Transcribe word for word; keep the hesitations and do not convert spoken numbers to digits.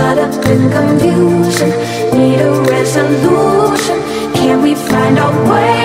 caught up in confusion. Need a resolution. Can we find our way?